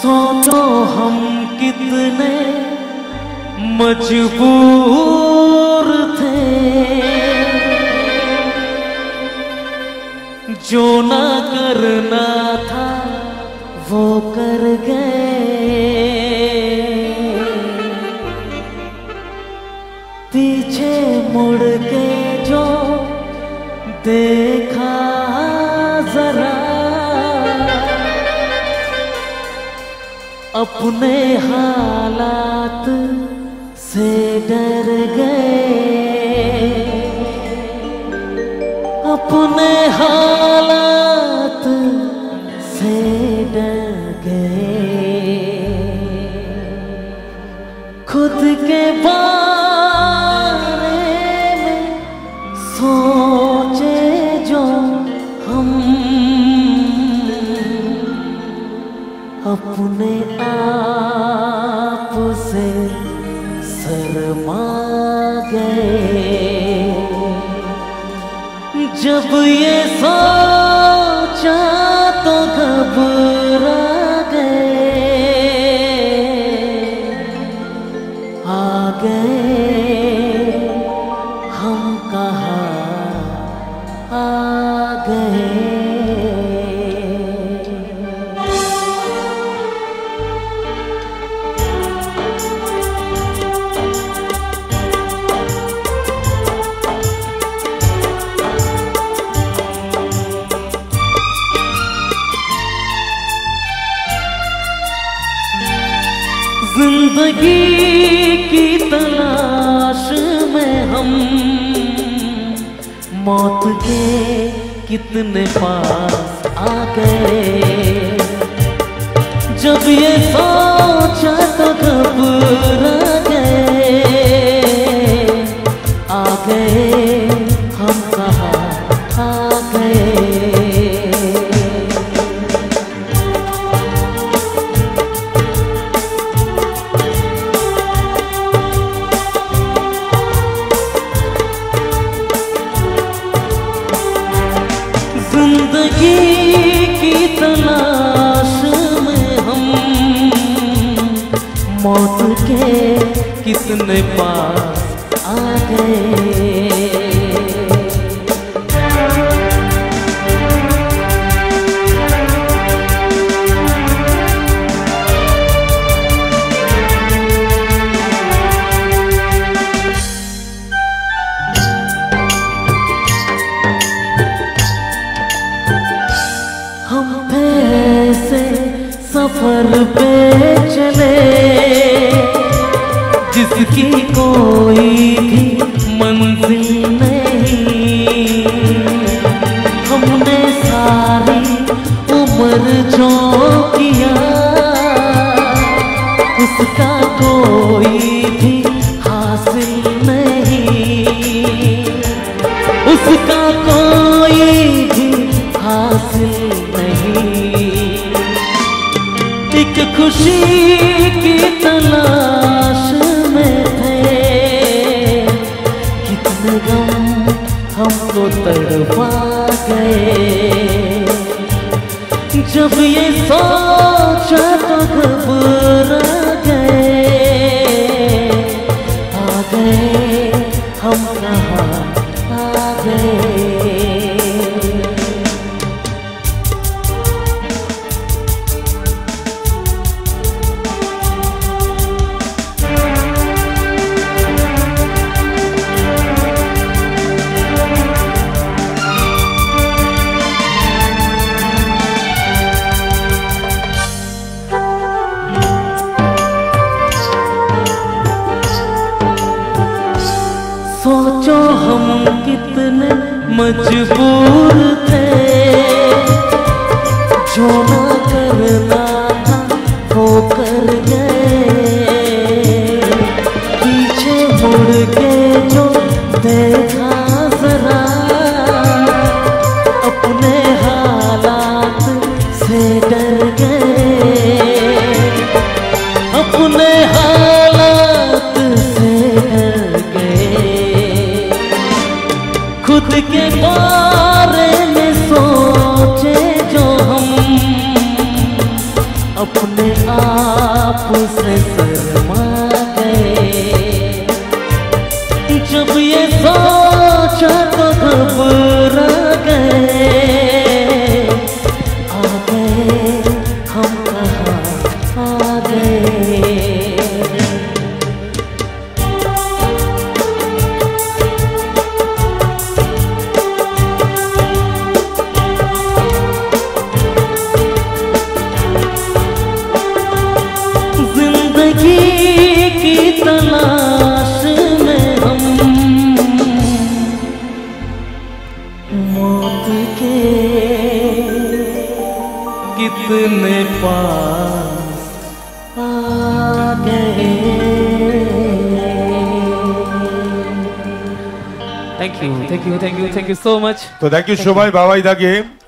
सोचो हम कितने मजबूर थे, जो ना करना था वो कर गए। पीछे मुड़ के जो देखा जरा, अपने हालात से डर गए। अपने हालात से डर गए। खुद के बारे में सोचे जो हम, अपने आप से शर्मा गए। जब ये सोचा तो घबरा गए। आ गए हम कहाँ आ गए। जिंदगी की तलाश में हम मौत के कितने पास आ गए। जब ये सोचा तो घबरा गए। आ गए हम कहाँ आ गए। जिंदगी की तलाश में हम मौत के कितने पास आ गए। सफर पे चले जिसकी कोई भी मंजिल नहीं। हमने सारी उम्र जो किया उसका कोई भी हासिल नहीं। उसका कोई भी हासिल नहीं। एक खुशी की तलाश में थे। कितने गम हमको तड़पा गए। जब ये सोचा तो घबरा गए। आ गए हम कहाँ आ गए। सोचो हम कितने मजबूर थे। जो ना करना था वो कर गए। पीछे मुड़ के जो देखा जरा, अपने हालात से डर गए। अपने हालात से डर गए। खुद के बारे में सोचे जो हम, अपने आप से शर्मा गए। जब ये सोचा तो घबरा गए, आ गए हम कहाँ आ गए। की तलाश में हम मौत के कितने पास आ गए। Thank you so much. तो थैंक यू शोभाई बाबा इधर के